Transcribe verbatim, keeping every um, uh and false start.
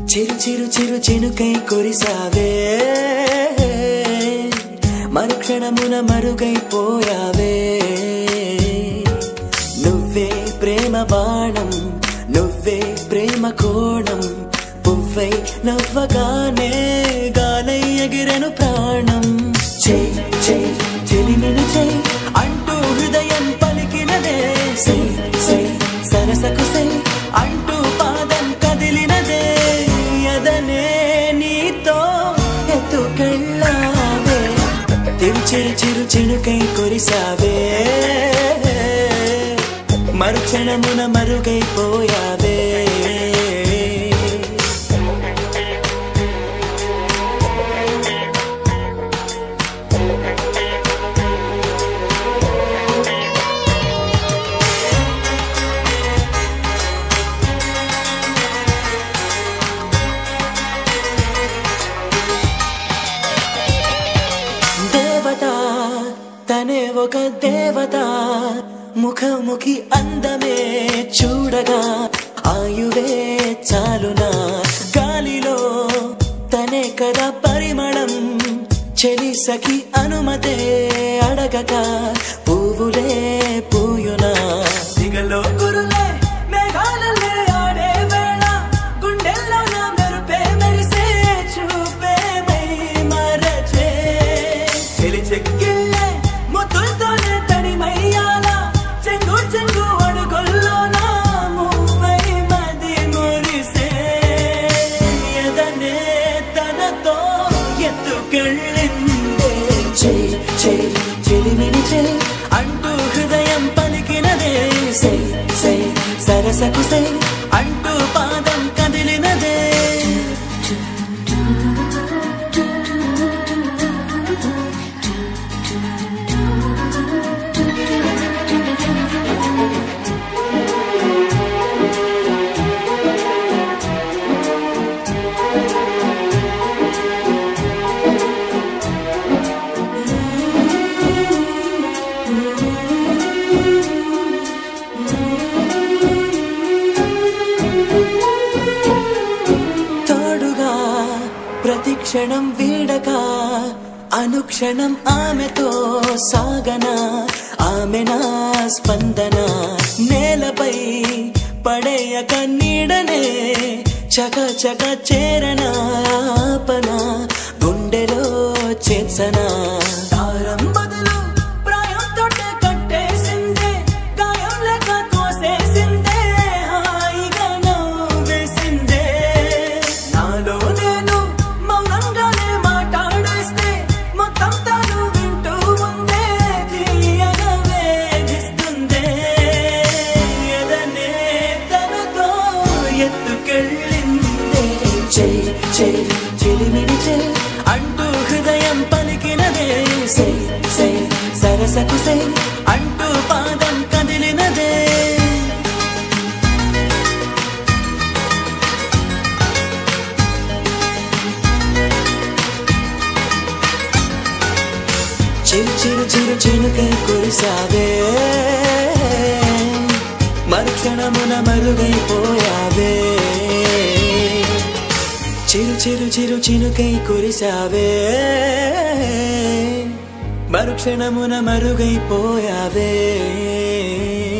చిరు చిరు చిరు చినుకై కురిసావే మరుక్షణమున మరుగైపోయావే నువ్వే ప్రేమ బాణం నువ్వే ప్రేమ కోణం పువ్వై నవ్వగానే గాలై ఎగిరెను ప్రాణం చై చై చెలిమిని చై అంటూ హృదయం పలికినదే సై సై సరసకు సై అంటూ పాదం కదిలినదే ఎదనే నీతో ఎత్తుకెళ్ళావే చిరు చిరు చిరు చినుకై కురిసావే మరుక్షణమున మరుగైపోయావే తనే ఒక దేవత ముఖముఖి అందమే చూడగా ఆయువే చాలునా గాలిలో తనే కదా పరిమళం చెలి సఖి అనుమతే అడగక పువ్వులే పూయునా దిగలో గురులే మేఘాలలే ఆడే వేళ గుండెల్లో నా మెరుపే మెరిసే చూపే మై మరచే చెలి చెక్కిళ్ళే ముద్దులతోనే తడిమయ్యాల చెంగు చెంగు అడుగుల్లో నా మువ్వై మది మురిసే ఎదనే తనతో ఎత్తుకెళ్ళిందే చై చై చెలిమిని చై అంటూ హృదయం పలికినదే సై సై సరసకు సై అంటూ పాదం కదిలినదే ప్రతిక్షణం వీడక అనుక్షణం ఆమెతో సాగనా ఆమె నా స్పందన నేలపై పడేయక నీడనే చక చక చేరనా ఆపన గుండెలో చేర్చనా తారం బదులు ప్రాయం తోటే కట్టేసిందే గాయం లేక కోసేసిందే హాయిగా నవ్వేసిందే నాలో నేను మౌనంగానే మాట్లాడేస్తే మొత్తం తాను వింటూ ఉందే తీయగా వేధిస్తుందే ఎదనే తనతో ఎత్తుకెళ్ళిందే చై చై చెలిమిని చై అంటూ హృదయం పలికినదే సై సై సరసకు సై అంటూ పాదం కదిలినదే చిరు చిరు చిరు చినుకై కురిసావే మరుక్షణమున మరుగైపోయావే చిరు చిరు చిరు చినుకై కురిసావే మరుక్షణమున మరుగైపోయావే